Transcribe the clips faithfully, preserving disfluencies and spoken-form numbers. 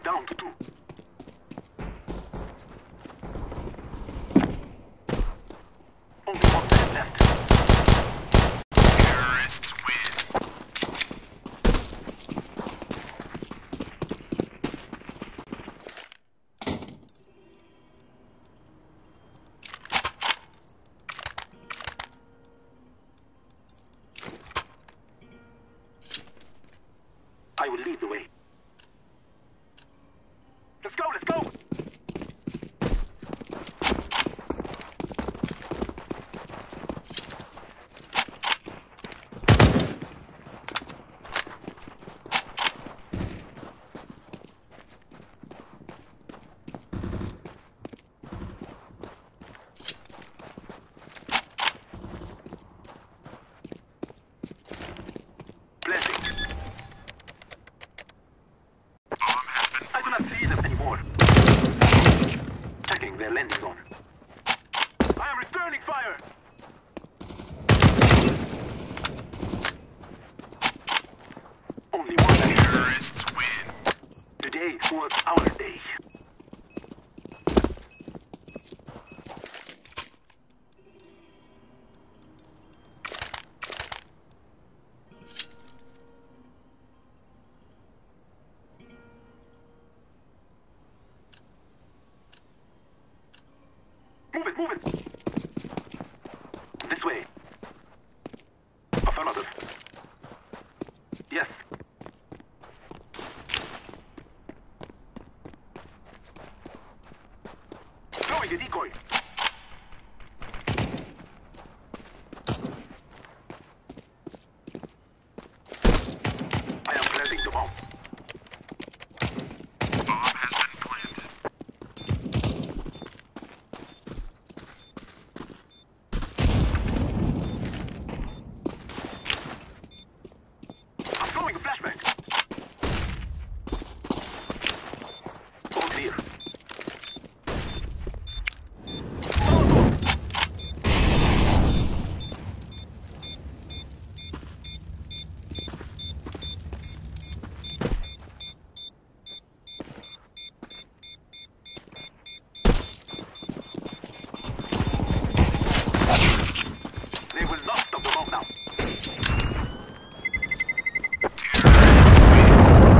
down to two. Only one man left. Terrorists win. I will lead the way. Let's go, let's go! I do not see them anymore. Checking their landing zone. I am returning fire! Only one. Terrorists win. Today was our day. Move it, move it! This way. Affirmative. Yes. Throwing a decoy. I am planting the bomb. Bomb has been planted. I'm throwing a flashbang. All clear. They will not stop the bomb now. Terrorists win.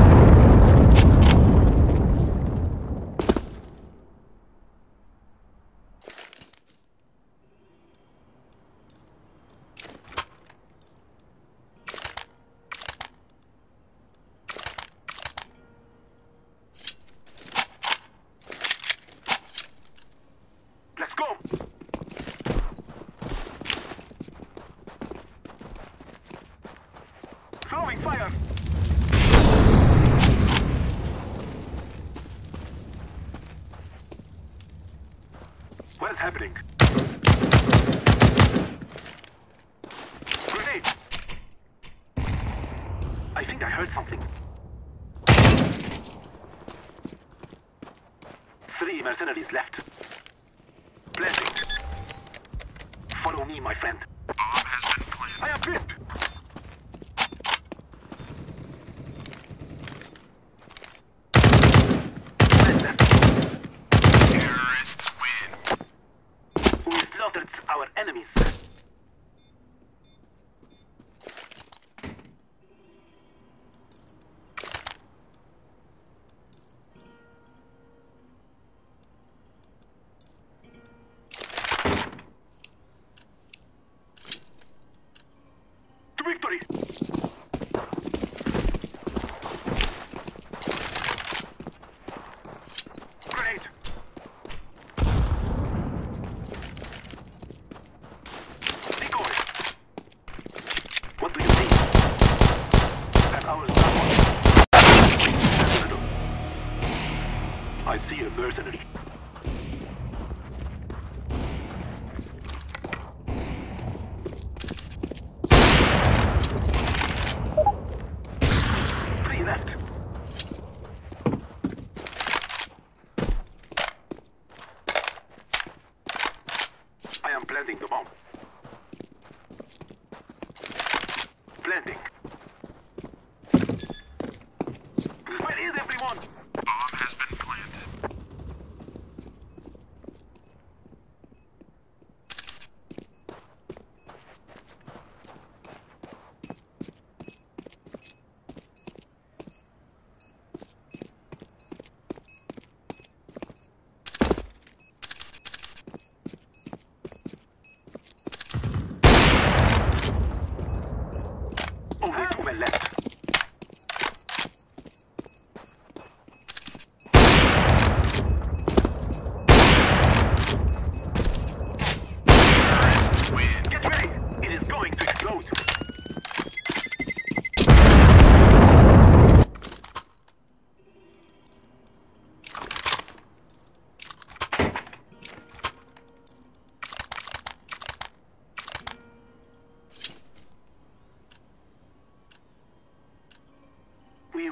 Let's go! Throwing fire! What is happening? Grenade! I think I heard something. Three mercenaries left. Planting. Follow me, my friend. Bomb has been planted. I am hit! Terrorists win. We slaughtered our enemies. To victory! Grenade! Decoy! What do you see? That ours now. I see a mercenary. Three left. I am planting the bomb. Planting. Where is everyone? Bomb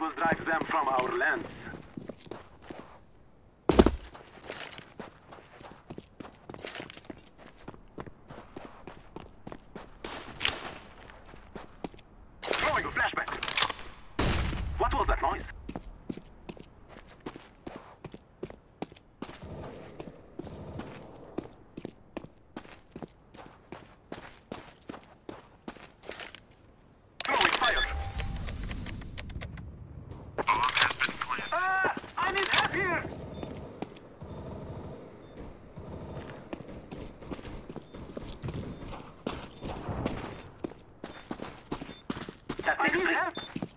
will drive them from our lands. Throwing a flashback. What was that noise? I need help!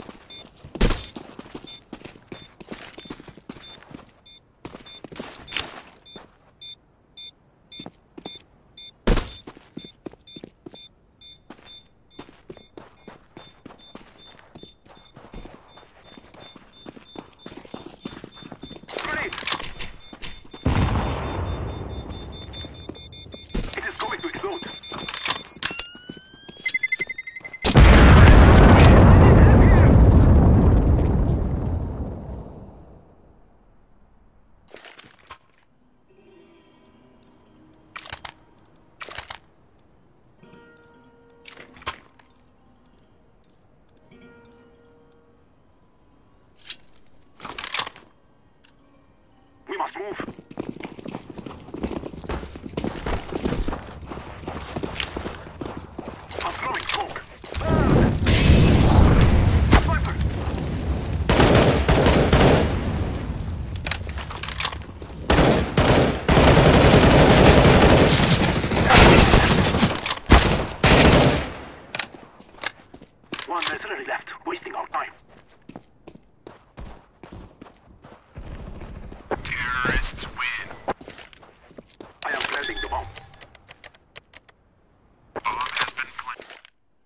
Grenade! It is going to explode! We must move. I'm throwing smoke. Ah! Sniper! One mercenary left, wasting our time. Terrorists win. I am planting the bomb. Bomb has been planted.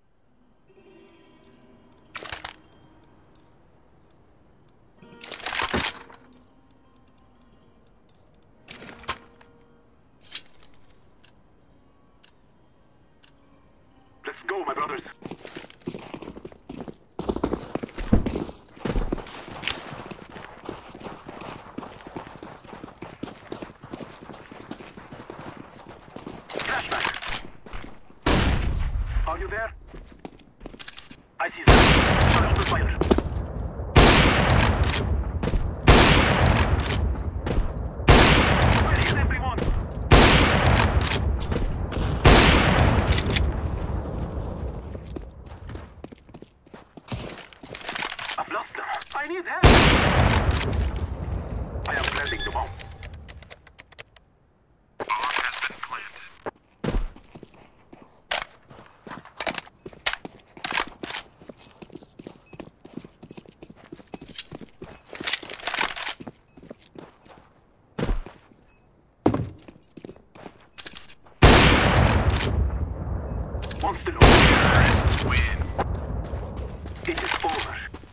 Let's go, my brothers. Are you there? I see them. Shall open fire. Where is everyone? I've lost them. I need help. I am planting the bomb. Bomb has been planted. One still over. Terrorists win. It is over.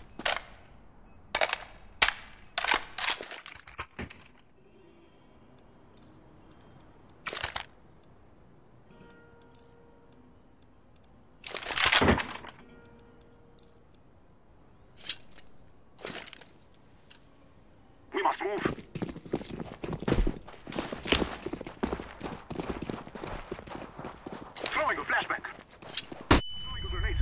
We must move. Throwing a flashback. Throwing a grenade.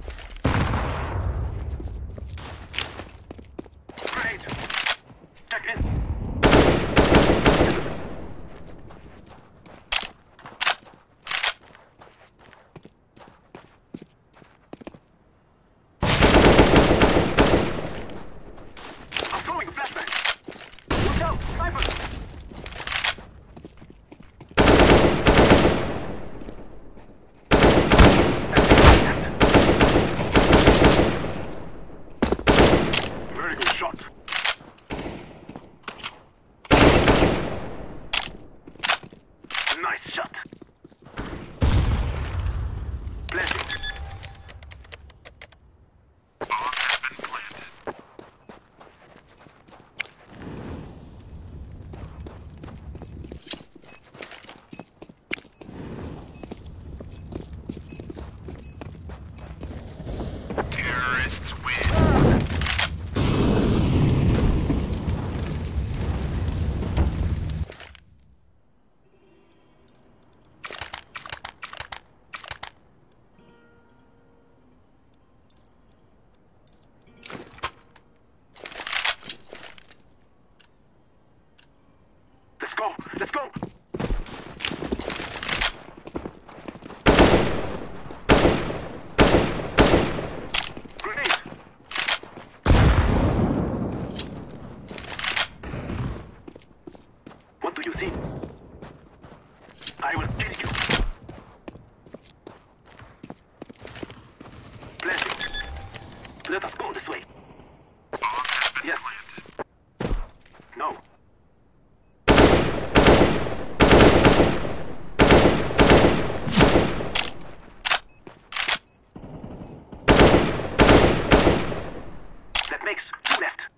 Grenade. Check in. I'm throwing a flashback. Watch out, sniper. Very good shot. Nice shot. Planting. Bomb has been planted. Terrorists win. See? I will kill you. Planting. Let us go this way. Bomb has been Yes. planted. No. That makes two left.